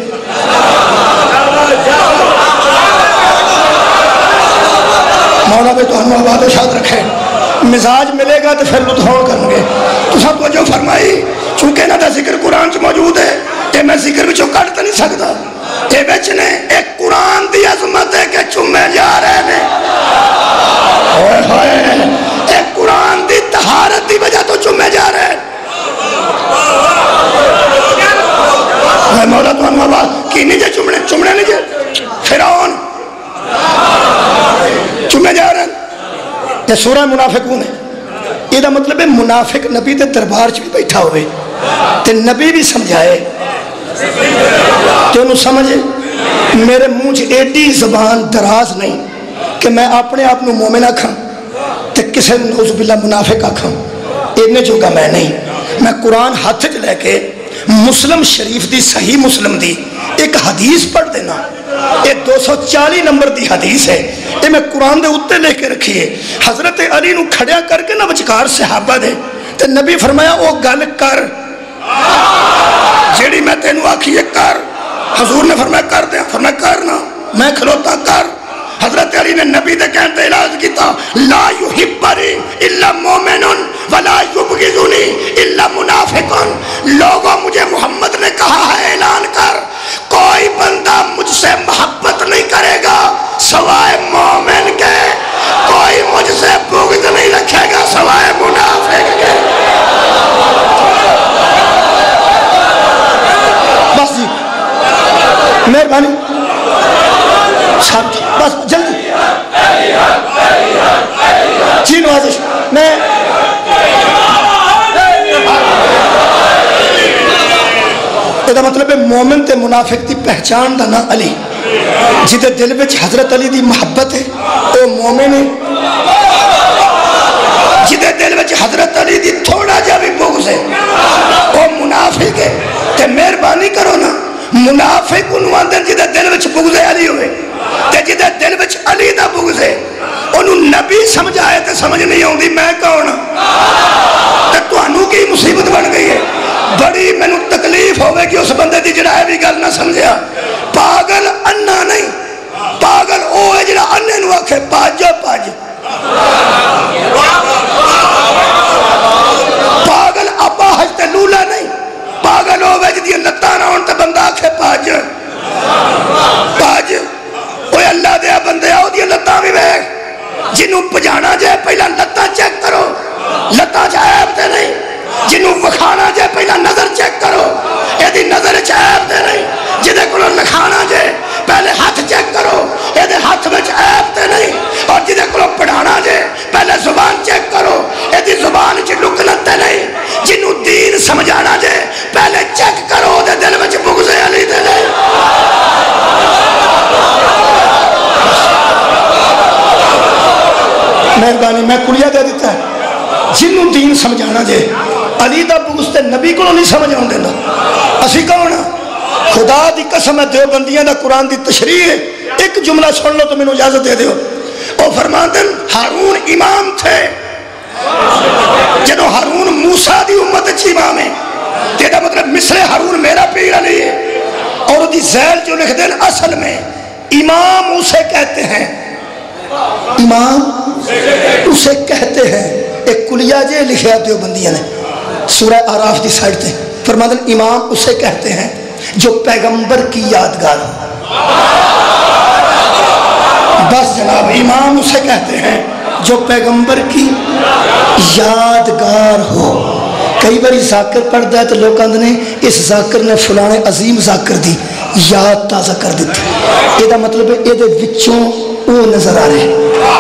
مولا بھی تو ہم آباد و شاد رکھے مزاج ملے گا تو پھر لطفوں کرنگے تو سب کو جو فرمائی چونکہ نہ دا ذکر قرآن سے موجود ہے کہ میں ذکر بھی چو کٹتا نہیں سکتا اے بیچنے ایک قرآن دی عظمت ہے کہ چمے جا رہے ہیں ایک قرآن دی طہارت دی وجہ تو چمے جا رہے ہیں مولا تو ہم آباد کی نہیں جائے چمنے نہیں جائے فرعون چمے جا رہے ہیں یہ سورہ منافقون ہے یہ دا مطلب ہے منافق نبی دے دربار چ بھی بیٹھا ہوئے تے نبی بھی سمجھائے تو انہوں سمجھے میرے منہ چ ایڈی زبان دراز نہیں کہ میں اپنے آپ نو مومن آکھاں تے کسے نعوذ باللہ منافق آکھاں اتنے جو گا میں نہیں میں قرآن ہاتھ چ لے کے مسلم شریف دی صحیح مسلم دی ایک حدیث پڑھ دینا یہ 240 نمبر دی حدیث ہے یہ میں قرآن دے اتے لے کے رکھی ہے حضرت علی نو کھڑیا کر کے نہ بچکار صحابہ دے تے نبی فرمایا او گل کر جیڑی میں تینو آکھی ہے کر حضور نے فرمایا کر دیا فرمایا کرنا میں کھلوتا کر حضرت علی نے نبی دے کہتے علاج کیتا لا یحبنی الا مومن ولا یبغضنی الا منافق لوگوں مجھے محمد نے کہا ہے اعلان کر کوئی بندہ مجھ سے محبت نہیں کرے گا سوائے مومن کے کوئی مجھ سے بغض نہیں رکھے گا سوائے منافق کے بس جی مہربانی بس جلدی جی نوازش میں یہ مطلب ہے مومن تے منافق دی پہچان دا نا علی جدے دل وچ حضرت علی دی محبت ہے او مومن ہے جدے دل وچ حضرت علی دی تھوڑا جا بھی بغض ہے او منافق ہے تے مہربانی کرو نا منافق انہوں دن جدے دل وچ بغض علی ہوئے تے جدے دل وچ علی دا بغض ہے انہوں نبی سمجھائے تے سمجھ نہیں ہوندی میں کون تے تو انہوں کی مصیبت بن گئی ہے بڑی میں نو تکلیف ہوئے کہ اس بندے دی جڑا ہے بھی گل نہ سمجھیا پاگل انہ نہیں پاگل او ہے جڑا انہ نو آکھے پاج پاج پاگل ابا حجتے لولا نہیں پاگل ہوئے جدی لتانا ہون تے بندہ آکھے پاج پاج اوہ اللہ دیا بندے آؤ دیا لتاں بھی بیگ جنہوں پجانا جائے پہلا لتاں چیک کرو لتاں چاہیب تے نہیں جنہوں وکھانا جائے پہلا نظر چیک کرو یہ دی نظر چاہیب تے نہیں جدے کو لکھانا جائے پہلے ہاتھ چیک کرو یہ دے ہاتھ میں چاہیب تے نہیں اور جدے کو پڑھانا جائے پہلے زبان چیک کرو یہ دی زبان چی لکنت تے نہیں جنہوں دین سمجھانا جائے پہلے چیک کرو دے دل میں چی بغض علی تے نہیں مہربانی میں کلیہ دے دیتا ہے جنہوں دین سمجھانا جائے علی دا بغض تے نبی کو نہیں سمجھ آن دینا اسی کون خدا دی قسم ہے دیوبندیاں دا قرآن دی تشریح ہے، ایک جملہ سن لو تو میں نے اجازت دے دیو. اور فرماتے ہیں ہارون امام تھے، جنہوں ہارون موسیٰ دی امت اچھی امام ہے، تیرا مطلب مصر ہارون میرا پیر علی ہے. اور دی زیل جو لکھ دیں اصل میں امام اسے کہتے ہیں، امام اسے کہتے ہیں. ایک کلیہ جے لکھیا دیوبندیاں نے سورہ اعراف دی سائٹ تے، فرماتے ہیں امام اسے کہتے ہیں جو پیغمبر کی یادگار ہو. بس جناب، امام اسے کہتے ہیں جو پیغمبر کی یادگار ہو. کئی باری ذاکر پڑھتا ہے تو لوگ کہتے ہیں اس ذاکر نے فلانے عظیم ذاکر دی یاد تازہ کر دیتی. یہ مطلب ہے یہ وچوں وہ نظر آ رہے.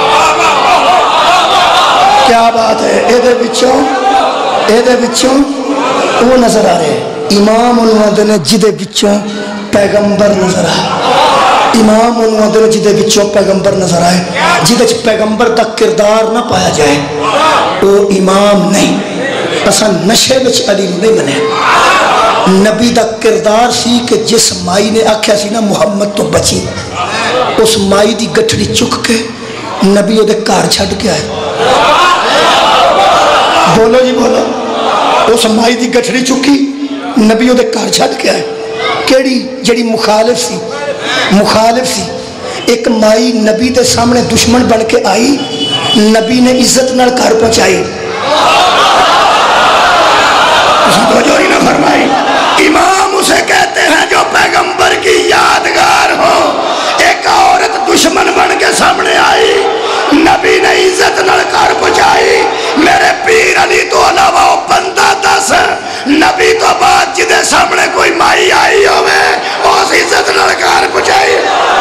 کیا بات ہے، یہ وچوں وہ نظر آ رہے. امام انہوں نے جدے وچوں پیغمبر نظر آئے. امام انہوں نے جدے وچوں پیغمبر نظر آئے. جدے پیغمبر تک کردار نہ پایا جائے وہ امام نہیں. اساں نشے وچ علی نہیں بنے. نبی دا کردار سی کہ جس مائی نے آکھیا سی نا محمد تو بچی، اس مائی دی گٹھڑی چک کے نبی وہ دے کار چھڑ کے آئے. بولو جی بولو. اس مائی دی گٹھڑی چکی نبی وہ دے کار چھڑ کے آئے. کیڑی جڑی مخالف سی. ایک مائی نبی دے سامنے دشمن بن کے آئی، نبی نے عزت نال گھر پہنچائی. جو ہی نہ فرمائی. امام اسے کہتے ہیں جو پیغمبر کی یادگار ہو. ایک عورت دشمن بن کے سامنے آئی، نبی نے عزت نال گھر پہنچائی. میرے پیر علی تو علاوہ بندہ 10 نبی تو بعد جدے سامنے کوئی مائی آئی ہوئے اس عزت نال گھر پہنچائی.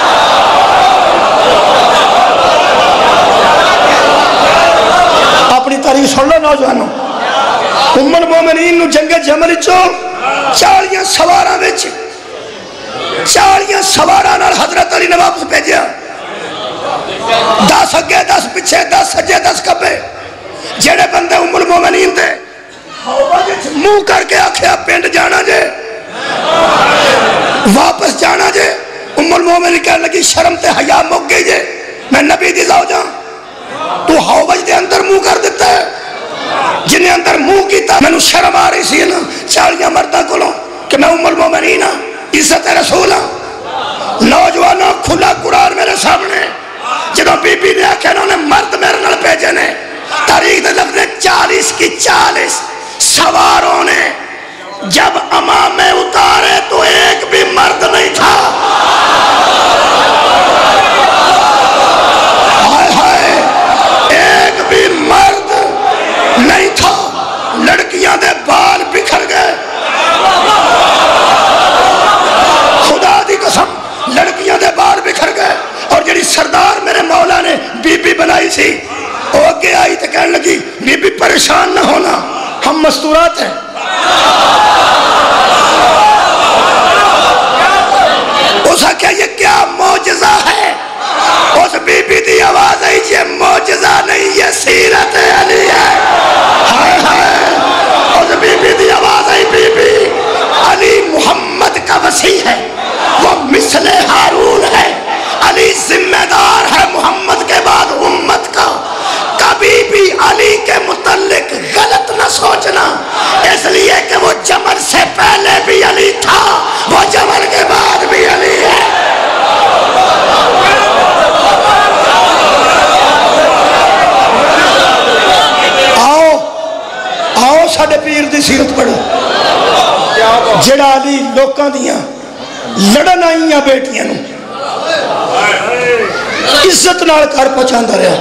اپنی تاریخ سن لو نوجوانوں. ام المومنین نو جنگ جمل چو 40 سواراں وچ 40 سواراں نال حضرت علی نے واپس بھیجیا. 10 اگے 10 پیچھے 10 سجے 10 کبے. جڑے بندے ام المومنین دے منہ کر کے آکھیا پنڈ جانا جے، واپس جانا جے. ام المومنین کہنے لگی شرم تے حیا مک گئی جے، میں نبی دی زوجہ تو حوض دے اندر منہ کر دیتا ہے. جنہیں اندر منہ کیتا میں نو شرم آ رہی سی نا 40 مردہ کولوں کہ میں ام المومنین ہاں، عزت رسول ہاں. نوجوانوں کھلا قرآن میرے سامنے. جنہوں بی بی نے آکھے انہوں نے مرد میرے نال بھیجے نے. تاریخ دے لفظ 40 کی 40 سواروں نے جب امامے اتارے تو ایک بھی مرد نہیں تھا. ایک بھی مرد نہیں تھا. لڑکیاں دے بال بکھر گئے. خدا دی قسم لڑکیاں دے بال بکھر گئے. اور جڑی سردار میرے مولا نے بی بی بنائی سی وہ اگے آئی تو کہنے لگی بی بی پریشان نہ ہونا، ہم مستورات ہیں. اس نے کہا یہ کیا معجزہ ہے. اس بی بی دی آواز آئی یہ معجزہ نہیں یہ سیرت علی ہے. ہائے ہائے. اس بی بی دی آواز آئی بی بی علی محمد کا وسیع ہے، وہ مثل ہارون ہے. علی ذمہ دار ہے محمد کے بعد امت کا. کبھی بھی علی کے متعلق غلط نہ سوچنا، اس لیے کہ وہ جمل سے پہلے بھی علی تھا، وہ جمل کے بعد بھی علی ہے. آؤ ساڈے پیر دی سیرت پڑھو. جڑا علی لوکاں دیاں لڑن آئیاں بیٹیاں نو عزت نال گھر پہنچاندا رہا.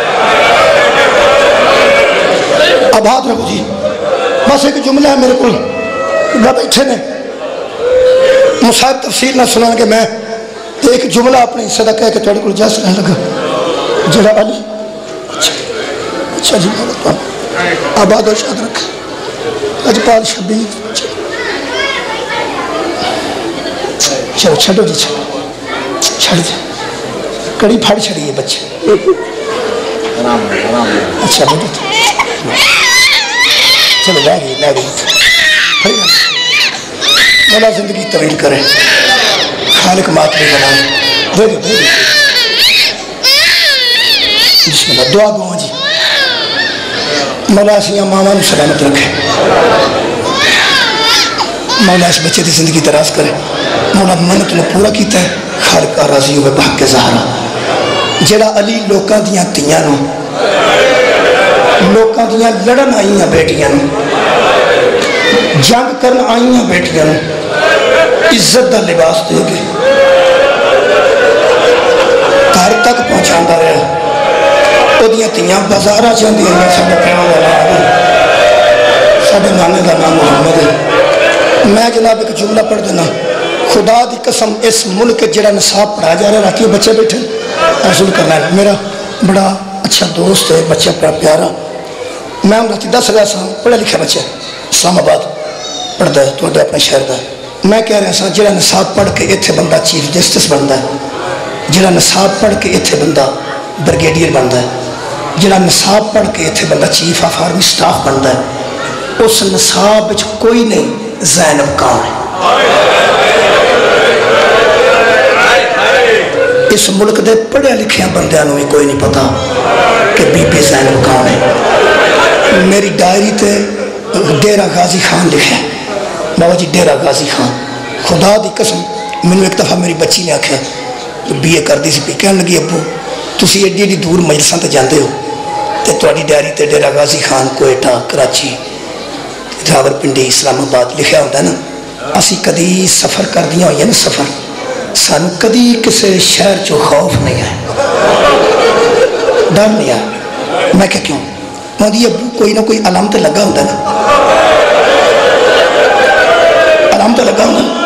آباد رکھو جی. بس ایک جملہ ہے میرے کو بیٹھے نے مصاحب تفصیل نہ سنان کے میں ایک جملہ اپنے حصے دا کہہ کے تھوڑے کو جس رہنے لگا. جڑا علی اچھا جی آباد و شاد رکھے. اجپال شبیر چلو چھڑو جی چھڑ جی کڑی پھڑ چھڑی ہے بچے. اچھا بیٹھو چلو لے گئی مولا زندگی طویل کرے، خالق ماتمی بنائے. دے دو دے دو. بسم اللہ. دعا گو جی. مولا سیاں ماما نو سلامت رکھے، مولا اس بچے دی زندگی دراز کرے. مولا منت نے پورا کیتا ہے، خالق کا راضی ہوئے بحق زہرا. جڑا علی لوکاں دیاں تیاں نو، لوکاں دیاں لڑن آئیاں بیٹیاں نو، جنگ کرن آئیاں بیٹیاں نو عزت دا لباس دے گے، گھر تک پہنچاندا رہا. وہ دیاں تیاں بازارہ چاہندی ہیں ساڈے پیو دا نام ہے، ساڈے نانے دا نام محمد ہے. میں جناب ایک جملہ پڑھ دینا. خدا دی قسم اس ملک جڑا نصاب پڑھا جا رہا ہے، راتی بچے بیٹھے حاصل کرنا ہے. میرا بڑا اچھا دوست ہے، بچہ بڑا پیارا. میں راتی دس رہا سا، پڑھا لکھا بچہ اسلام آباد پڑھتا ہے، تو اپنے شہر کا. میں کہہ رہا سا جڑا نصاب پڑھ کے اتنے بندہ چیف جسٹس بنتا ہے، جڑا نصاب پڑھ کے اتنے بندہ بریگیڈیئر بنتا ہے، جڑا نصاب پڑھ کے اتنے بندہ چیف آف آرمی سٹاف بنتا ہے، اس نصاب وچ کوئی نہیں. زینب کون ہے؟ اس ملک دے پڑھے لکھے بندیاں نو بھی کوئی نہیں پتا کہ بی بی زینب کون ہے. میری ڈائری تے ڈیرہ غازی خان لکھے، بابا جی ڈیرہ غازی خان. خدا دی قسم مینوں ایک دفعہ میری بچی نے آکھیا بی اے کردی سی پی، کہن لگی ابو تسی ایڈی ایڈی دور مجلساں تے جاندے ہو تے تہاڈی ڈائری تے ڈیرہ غازی خان کوئٹہ کراچی راولپنڈی اسلام آباد لکھیا ہوتا ہے نا. اسی کدی سفر کر دیا ہوئی ہے نا، سفر سانو کدی کسی شہر چو خوف نہیں آئے، ڈر نہیں آیا. میں کہ کیوں؟ مودی ابو کوئی نہ کوئی علامت لگا ہوتا ہے نا، علامت لگا ہوتا ہے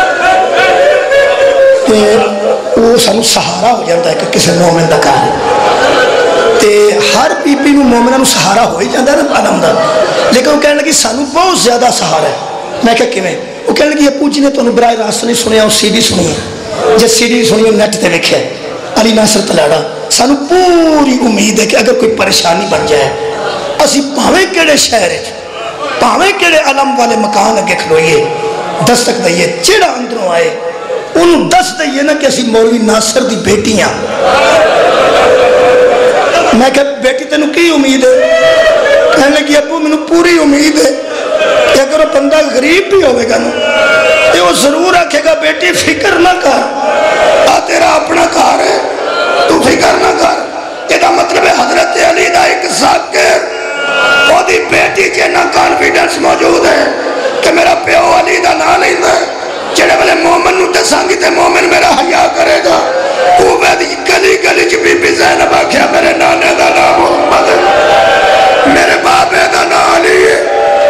کہ وہ سانو سہارا ہو جاتا ہے کہ کسی مومن دا کار ہے. تے ہر بی بی نو مومنہ نو سہارا ہو ہی جاتا ہے نا علم دا. لیکن وہ کہنے لگی سانو بہت زیادہ سہارا ہے. میں کہ کیویں؟ وہ کہنے لگی ابو جی نے تمہیں براہ راست نہیں سنیا، وہ سی ڈی سنی ہے، جب سی ڈی سنی نیٹ تے ویکھیا علی ناصر تلاڑا. سانو پوری امید ہے کہ اگر کوئی پریشانی بن جائے اسی پاویں کیڑے شہر پاویں کیڑے علم والے مکان اگے کھلوئیے، دستک دئیے، جیڑا اندروں آئے انہوں دس دئیے نا کہ اسی مولوی ناصر دی بیٹیاں. میں کہ بیٹی تینوں کی امید ہے؟ کہنے لگی ابو میں پوری امید ہے کہ اگر وہ بندہ غریب بھی ہوئے گا نا تو وہ ضرور آکھے گا بیٹی فکر نہ کر، آ تیرا اپنا کار ہے، تو فکر نہ کر. یہ مطلب ہے حضرت علی دا ایک ذاکر وہ دی بیٹی کے نا کانفیڈنس موجود ہے کہ میرا پیو علی دا نہ نہیں ہے. جڑے والے مومن نو دسانگی تے مومن میرا حیا کرے گا. وہ گلی گلی چ بی بی زینب آکھیا میرے نانے دا نام محمد ہے، میرے بابے دا نام علی ہے.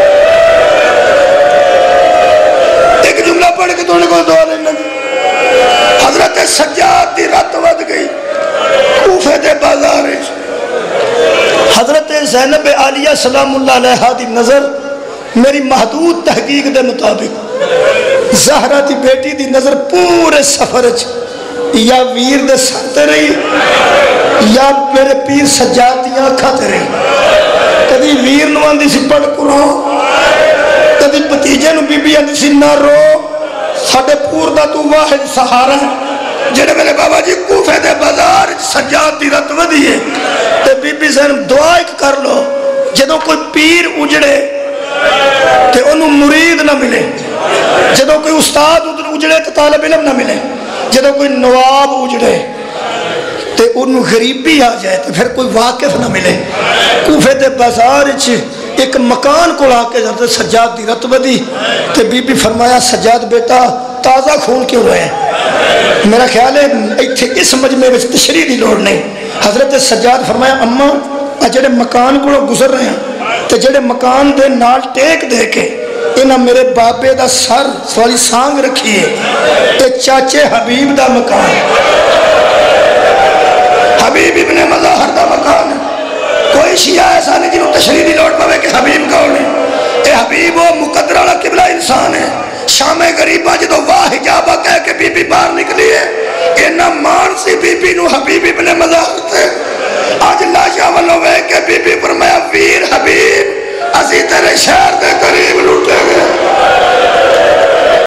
ایک جملہ پڑھ کے تو نے کو دعا لینا. حضرت سجاد دی رات ود گئی کوفے دے بازار. حضرت زینب عالیہ سلام اللہ علیہ دی نظر میری محدود تحقیق دے مطابق زہرہ دی بیٹی دی نظر پورے سفر یا ویر دے ساتھ رہی یا میرے پیر سجاد دی آنکھا تے رہی. کدی ویر نو آندی سی پڑھ قرآن، کدی بتیجے نو بی بی آندی سی نہ رو، ساڑے پور دا تو واحد سہارا. جڑے میرے بابا جی کوفے دے بازار سجاد دی رت ودی ہے تے بی بی زینب دعا ایک کر لو جدو کوئی پیر اجڑے تے انہوں مرید نہ ملے، جدو کوئی استاد اجڑے تے طالب علم نہ ملے، جدو کوئی نواب اجڑے تے انہوں غریبی آ جائے تے پھر کوئی واقف نہ ملے. کوفے دے بازار ایک مکان کو لا کے جاتے سجاد دی رت ودی تے بی بی فرمایا سجاد بیٹا تازہ خون کیوں رہے ہیں؟ میرا خیال ہے اس مجمع میں تشریح دی لوڑ نہیں. حضرت سجاد فرمایا اماں جڑے مکان کو گزر رہے ہیں تے جڑے مکان دے نال ٹیک دے کے انہاں میرے بابے دا سر سوالی سانگ رکھیے تے چاچے حبیب دا مکان، حبیب ابن مظاہر دا مکان. کوئی شیعہ ایسا نہیں جنہوں تشریح دی لوڑ پاوے کہ حبیب کون ہے. اے حبیب وہ مقدر والا قبلہ انسان ہے. شام غریبہ جدو واہ حجابہ کہہ کے بی بی باہر نکلی ہے اینا مان سی بی بی نو حبیب ابن مظاہر تے